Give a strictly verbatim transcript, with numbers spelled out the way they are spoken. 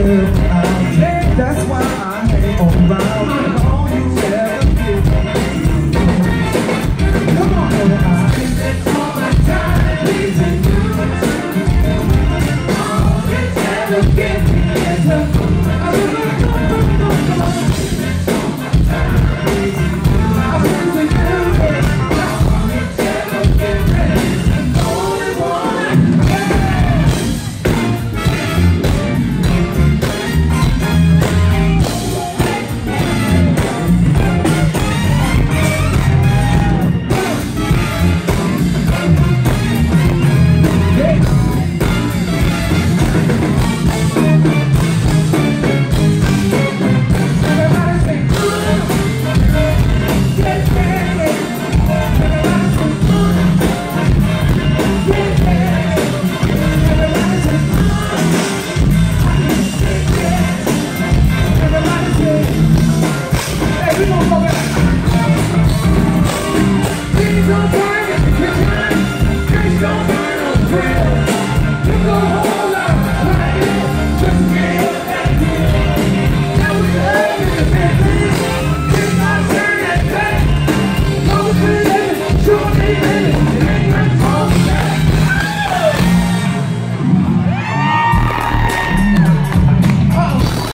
That's why I hang around. I know you never give. Come on, I spend all my time pleasing you. All this ever give.